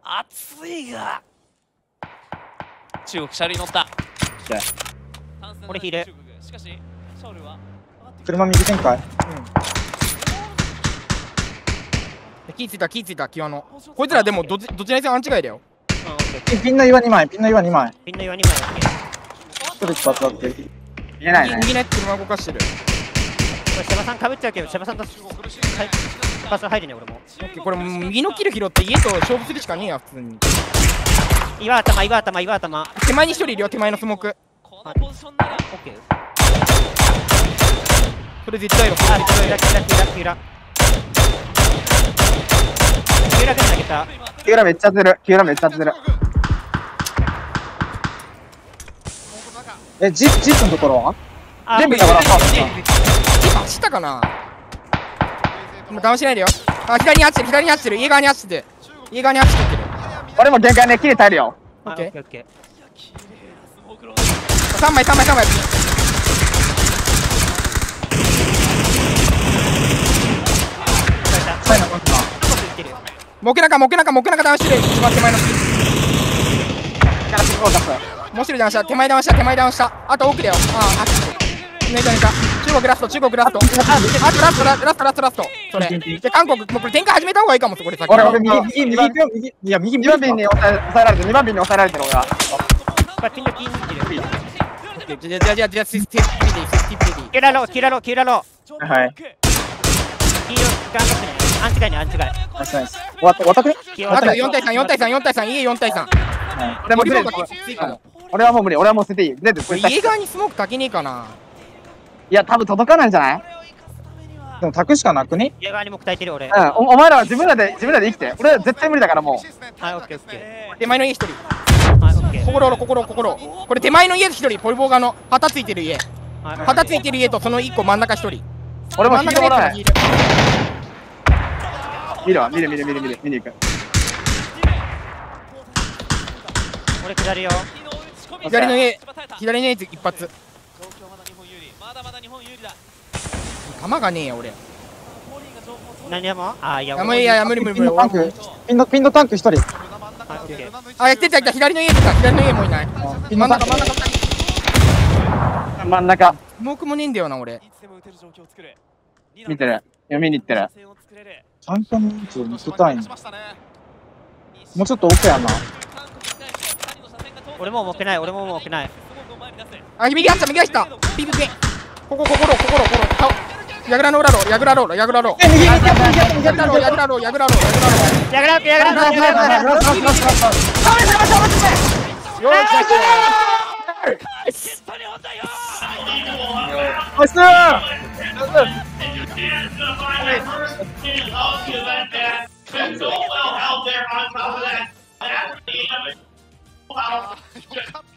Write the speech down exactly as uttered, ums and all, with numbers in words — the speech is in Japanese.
熱いが中国車輪乗った。 俺ヒール。 車右展開。 気ぃついた気ぃついたキワの。こいつらでもどどちらにせよアンチガイだよ。 ピンの岩にまい、ピンの岩にまい。 ピンの岩にまいだけ。 一人一発だって。見えないね。 右のやつ車動かしてる。 これシェバさんかぶっちゃうけど、シェバさんとパス入るね俺も。 これ右のキル拾って家と勝負するしかねえや普通に。 岩頭岩頭岩頭。 手前に一人いるよ、手前のスモーク。 オッケー。 それ絶対よ。 あ、キュラキュラキュラキュラキュラ。キュラ投げた。 キュラめっちゃずる。キュラめっちゃずる。え、ジッジップのところは？全部だからさ。 今走ったかな？もう騙しないでよ。あ、左に走ってる、左に走ってる、家側に走ってる。家側に走ってる。 俺も限界ね、切れたえるよ。 オッケーオッケー。 三枚三枚三枚。モケナカモケナカモケナカ騙してる。一番手前のもう一人騙した。手前騙した手前騙した。あと奥だよ。ああ、ねかねか。中国ラスト中国ラスト。あとラストラストラストラストラスト。それで韓国もうこれ展開始めた方がいいかも。そこで先。 俺俺右右右右いや右にばんに抑えられてる。にばんに抑えられてる俺は。 ピンのキンにじゃじゃじゃじゃシステムプレディシステムプレディ。 キュラロキュラロキュラロ。 はい。 キーをガンガンね。アンチガイねアンチガイ。 ナイスナイス。終わった終わったくね？ あとよん対さんよん対さんよん対さん家よん対さん。 俺も俺はもう無理。俺はもう捨てていい。出て家側にスモーク炊けねえかな。 いや多分届かないんじゃない？でも炊くしかなくね？ 家側にも炊いてる俺。 うん。お前らは自分らで自分らで生きて。俺は絶対無理だからもう。はいオッケーオッケー。 手前の家一人。 はいオッケー。 心心心。これ手前の家一人。ポリボーガの旗ついてる家。旗ついてる家とその一個真ん中一人。 俺も引いてもらわない。 真ん中見るわ見る見る見る見る見に行く。 俺下るよ。 左の家左の家一発。弾がねえや俺。 何やも？あいや。 いやいや無理無理無理。 ピンのピンのタンク一人。 あやってた来た左の家来た左の家もいない。真ん中真ん中真ん中。 スモークもねえんだよな俺。 見てる。読みに行ってる。ちゃんと人数見せたいん。もうちょっと奥やな。 俺も持ってない俺も持ってない。 あ右走った右走った。ピピピ。ここ心心心。ヤグラの裏ロヤグラロヤグラロ。え右右右ヤグラロヤグラロヤグラロヤグラロ。 ヤグラロヤグラロヤグラロ。 よしナイス。 Wow.